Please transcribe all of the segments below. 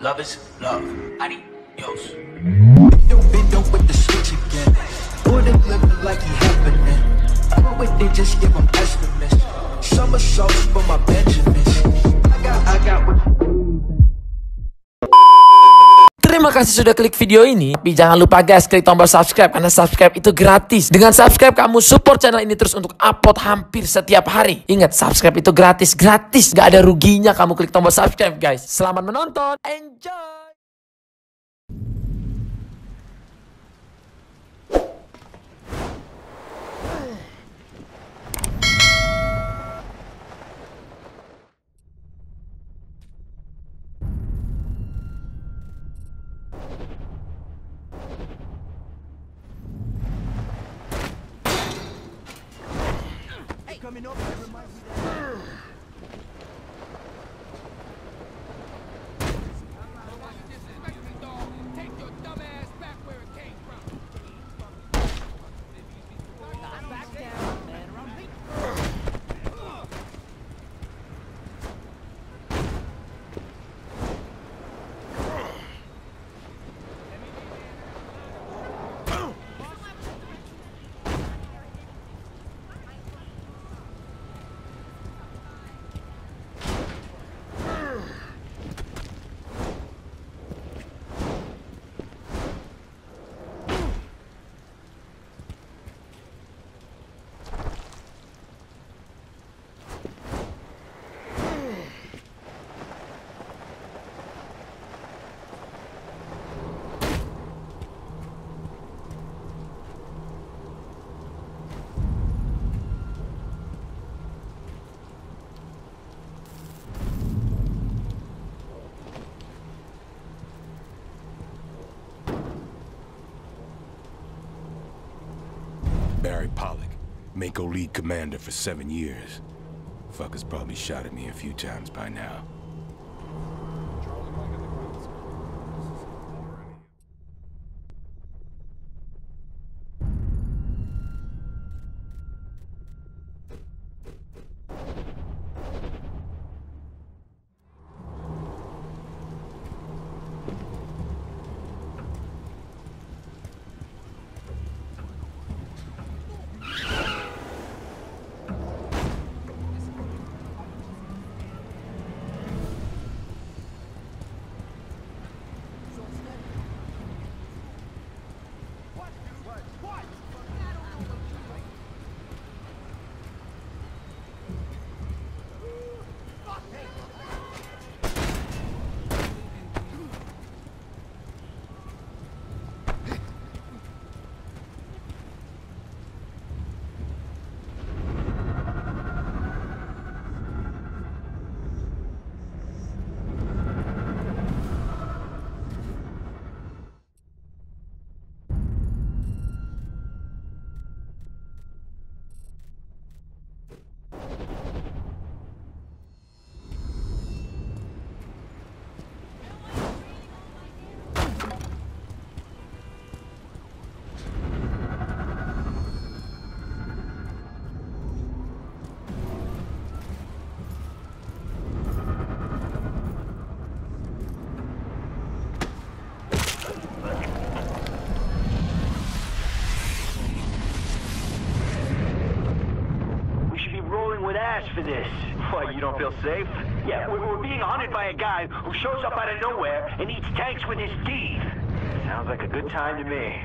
Love is love. Adios. Bend up with the switch again. Wouldn't live it like he happening. But with they just give him estimates. Somersaults for my Benjamins. I got what. Terima kasih sudah klik video ini. Tapi jangan lupa guys, klik tombol subscribe karena subscribe itu gratis. Dengan subscribe kamu support channel ini terus untuk upload hampir setiap hari. Ingat, subscribe itu gratis, gak ada ruginya kamu klik tombol subscribe guys. Selamat menonton, enjoy. Coming up, it reminds me that. Take your dumb ass back where it came from. I'm back down and around me. Barry Pollock, Mako lead commander for 7 years. Fuckers probably shot at me a few times by now. For this. What, you don't feel safe? Yeah, we're being hunted by a guy who shows up out of nowhere and eats tanks with his teeth. Sounds like a good time to me.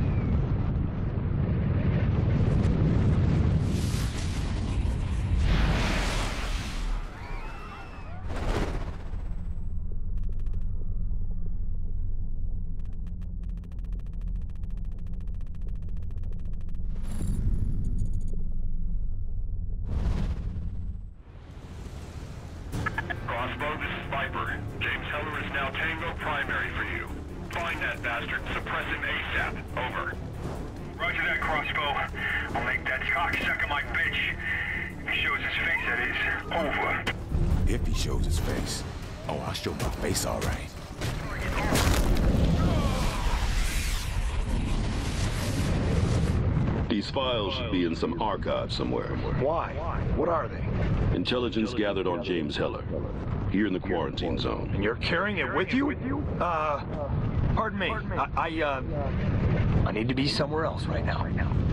Crossbow, this is Viper. James Heller is now Tango primary for you. Find that bastard. Suppress him ASAP. Over. Roger that, Crossbow. I'll make that cocksucker my bitch. If he shows his face, that is. Over. If he shows his face. Oh, I'll show my face all right. These files should be in some archive somewhere. Why? What are they? Intelligence gathered on James Heller, here in the quarantine zone. And you're carrying it with you? Pardon me. I need to be somewhere else right now.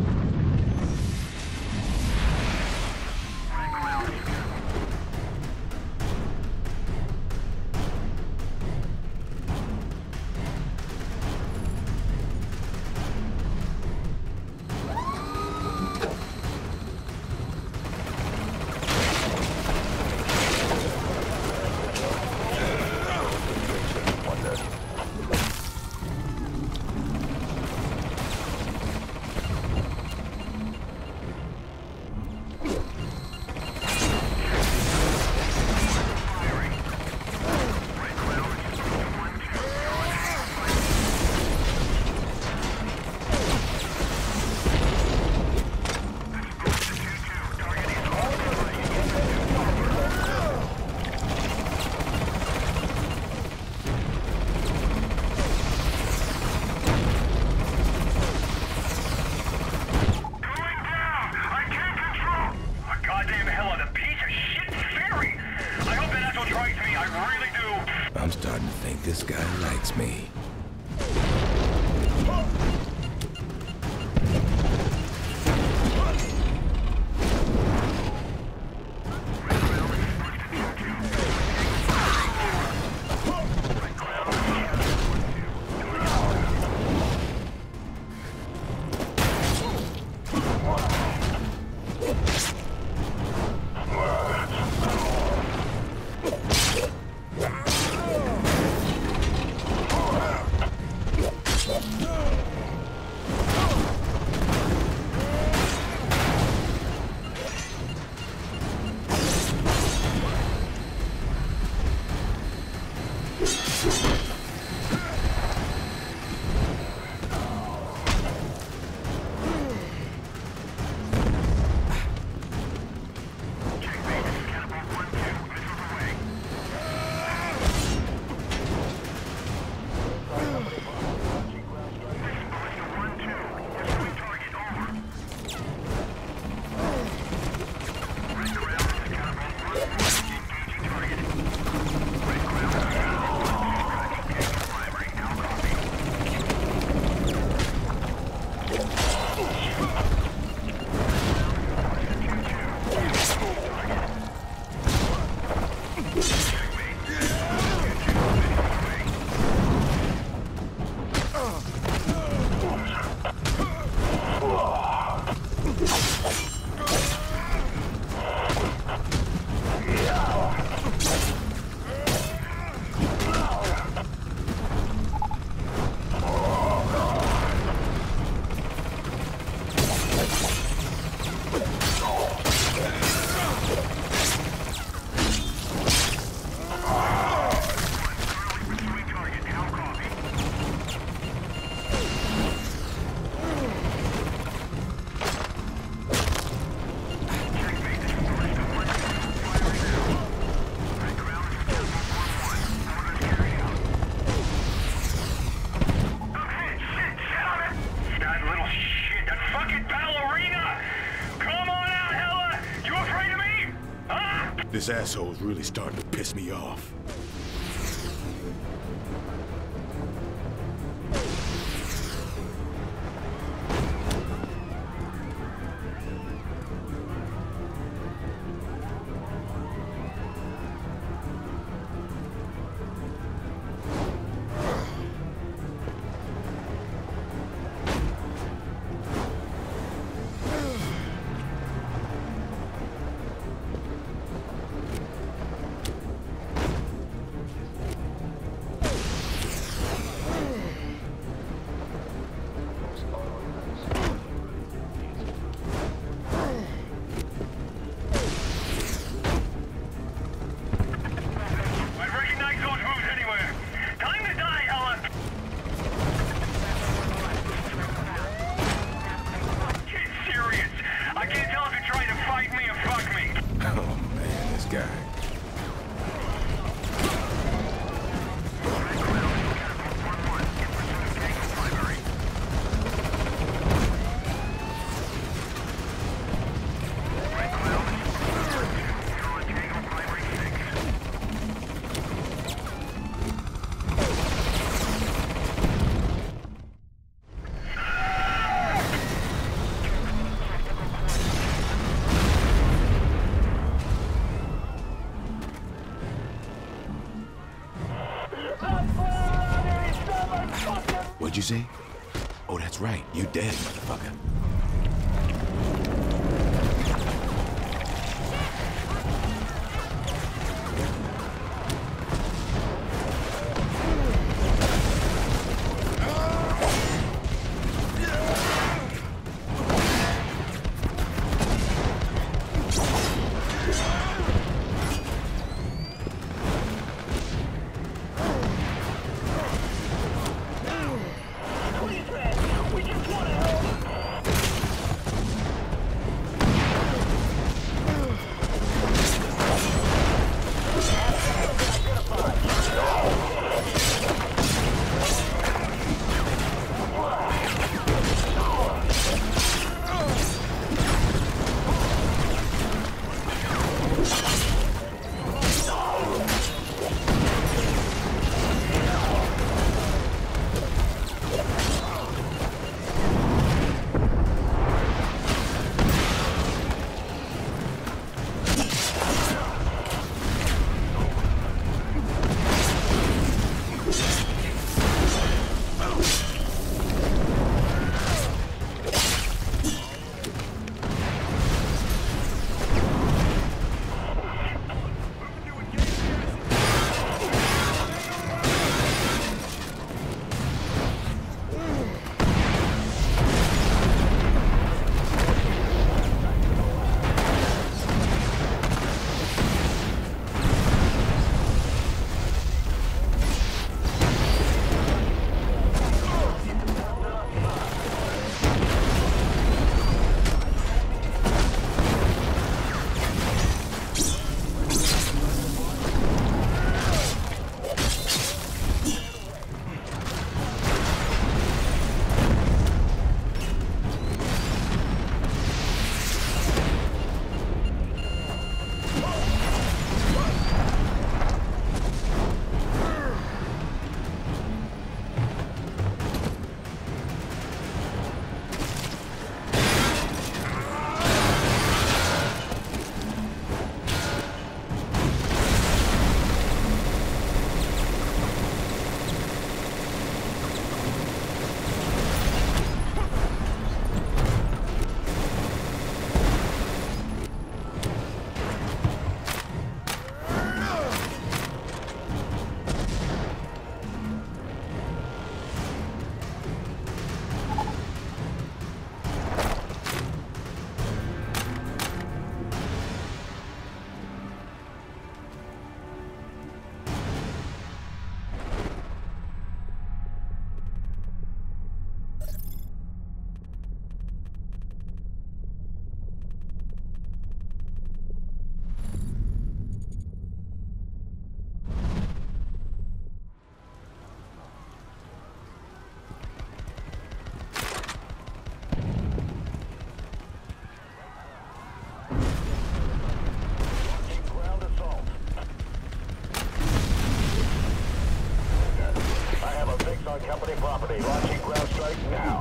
I'm starting to think this guy likes me. This asshole's really starting to piss me off. you say? Oh, that's right. You dead, motherfucker. Company property. Launching ground strike now.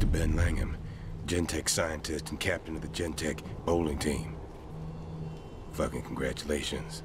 Dr. Ben Langham, Gentek scientist and captain of the Gentek bowling team. Fucking congratulations.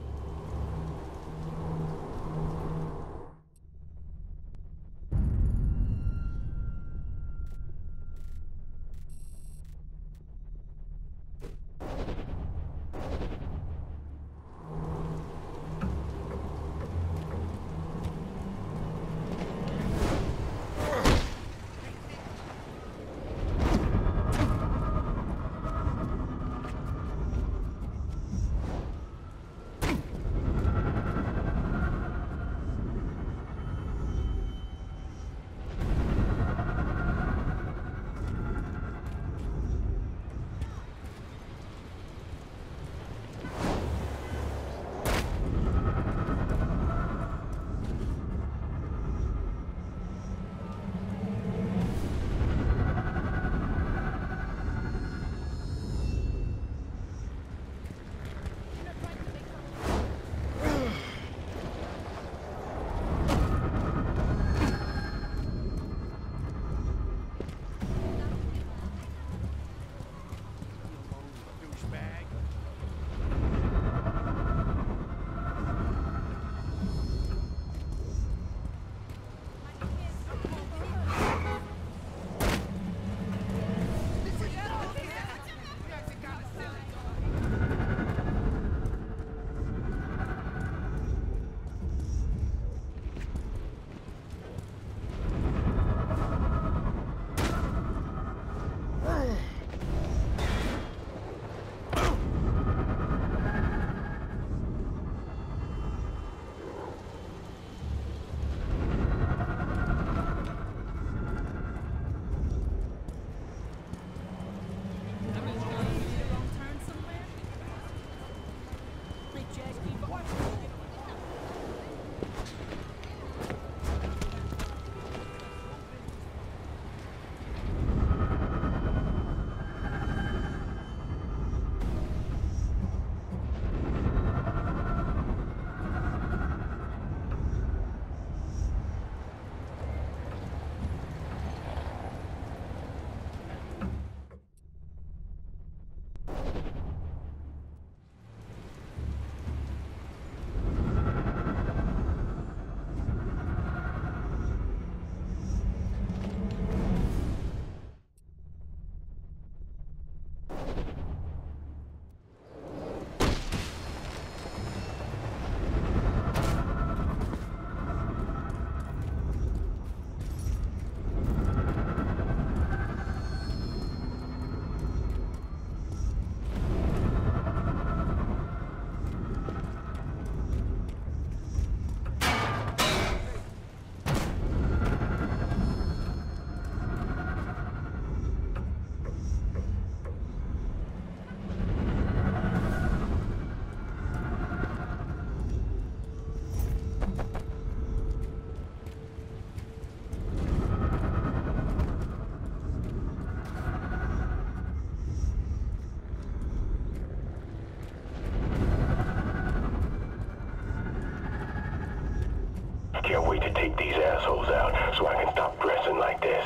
Can't wait to take these assholes out so I can stop dressing like this.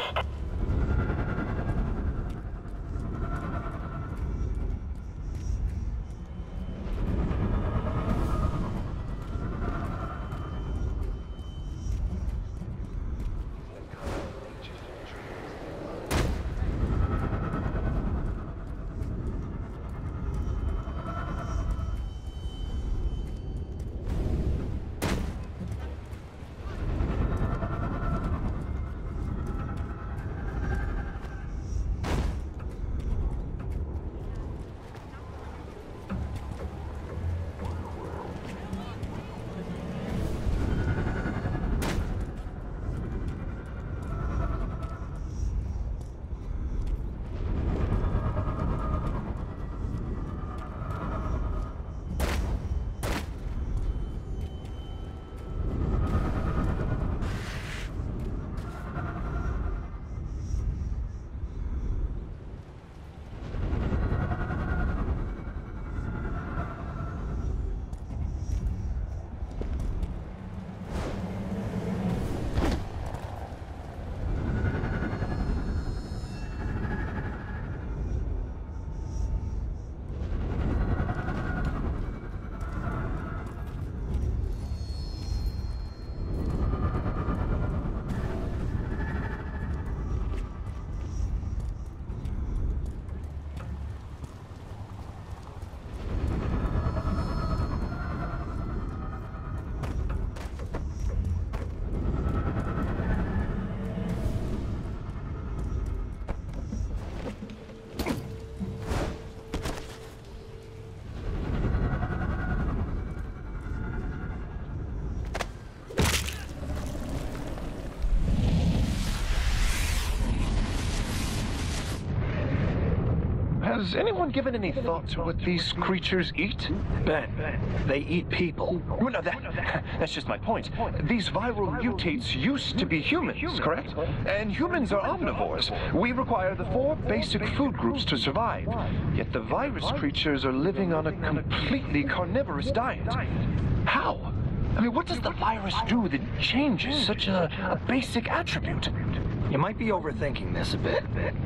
Was anyone given any thought to what these creatures eat? Ben, they eat people. Well, no, that's just my point. These viral mutates used to be humans, correct? And humans are omnivores. We require the 4 basic food groups to survive. Yet the virus creatures are living on a completely carnivorous diet. How? I mean, what does the virus do that changes such a basic attribute? You might be overthinking this a bit.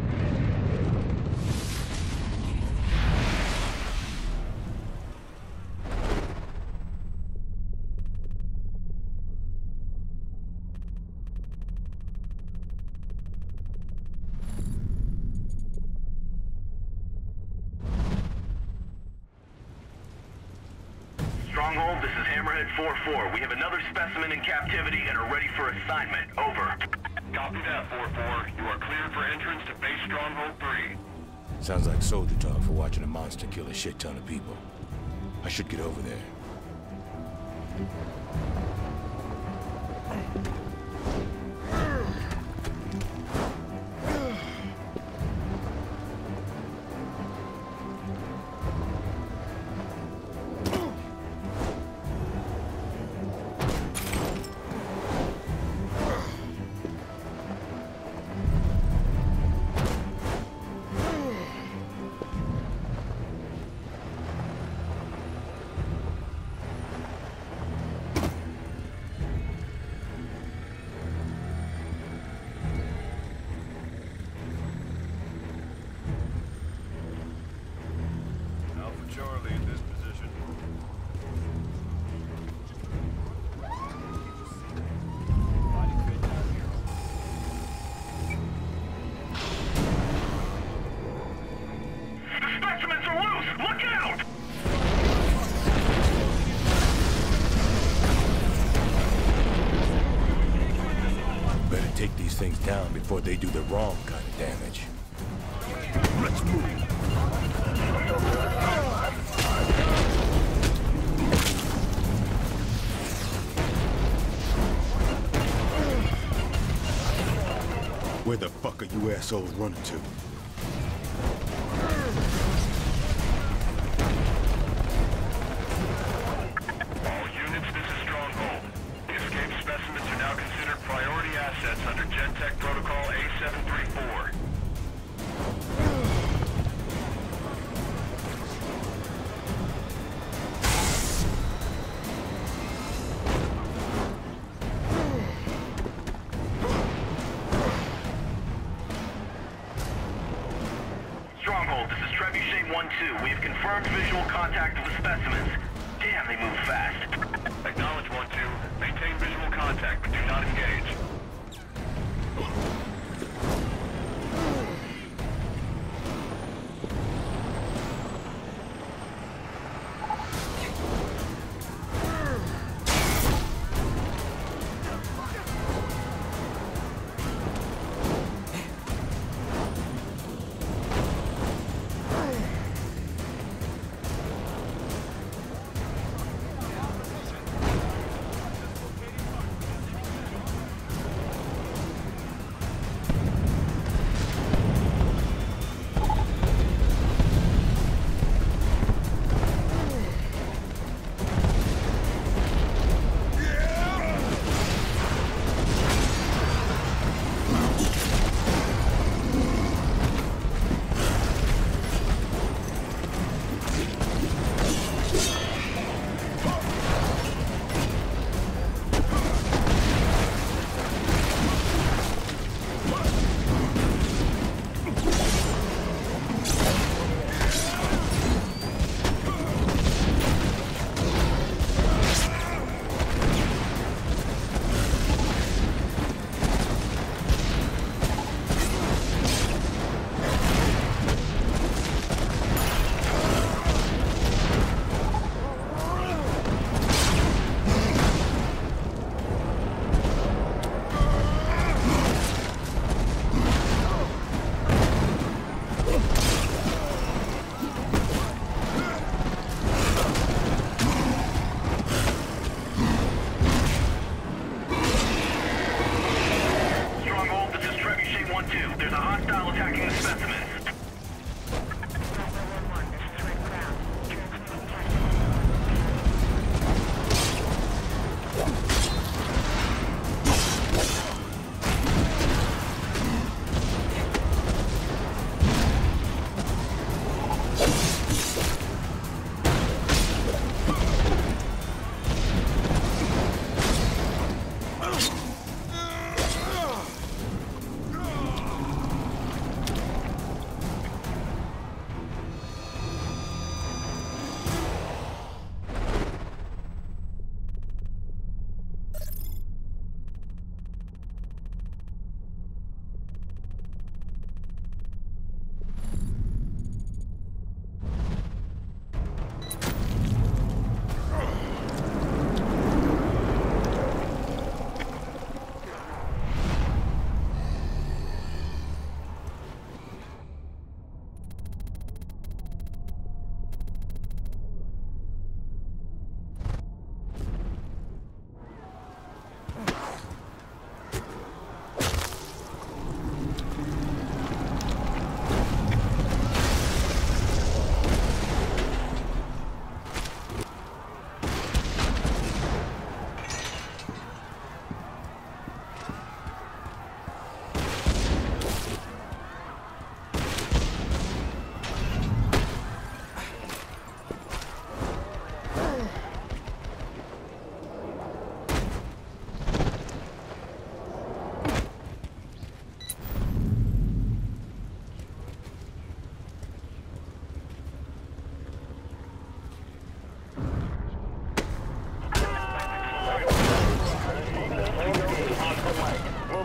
Stronghold, this is Hammerhead 4-4. We have another specimen in captivity and are ready for assignment. Over. Copy that, 4-4. You are cleared for entrance to base Stronghold 3. Sounds like soldier talk for watching a monster kill a shit ton of people. I should get over there. Charlie in this position. The specimens are loose! Look out! Better take these things down before they do the wrong kind of damage. Let's move. Where the fuck are you assholes running to? All units, this is Stronghold. The escaped specimens are now considered priority assets under Gentech Protocol A734. Stronghold, this is Trebuchet 1-2. We have confirmed visual contact with the specimens. Damn, they move fast. Acknowledge 1-2. Maintain visual contact, but do not engage.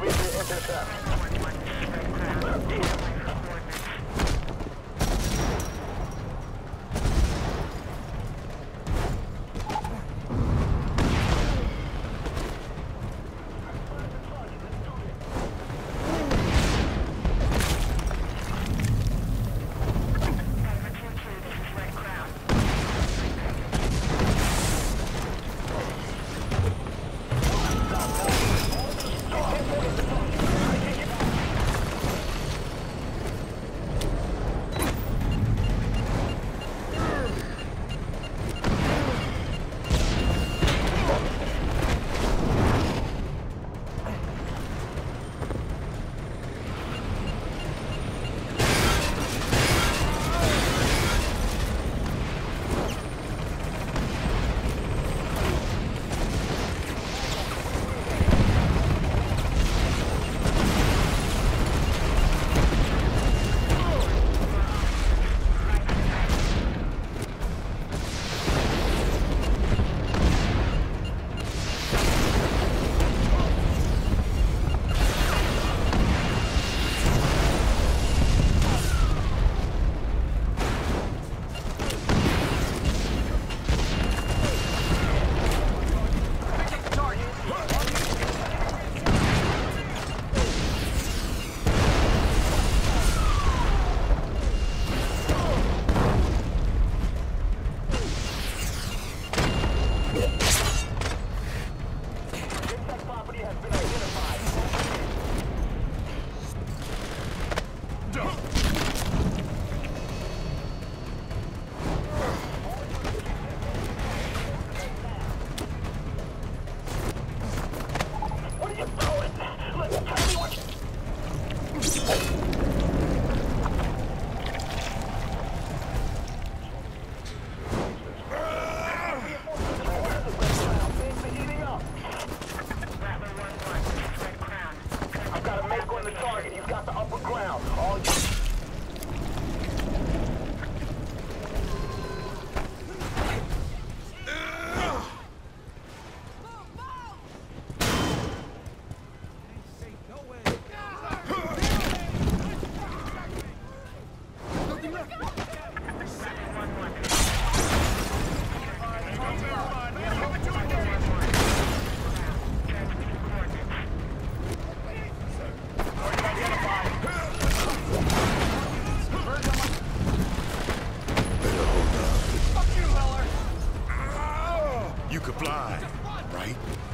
You could fly, right?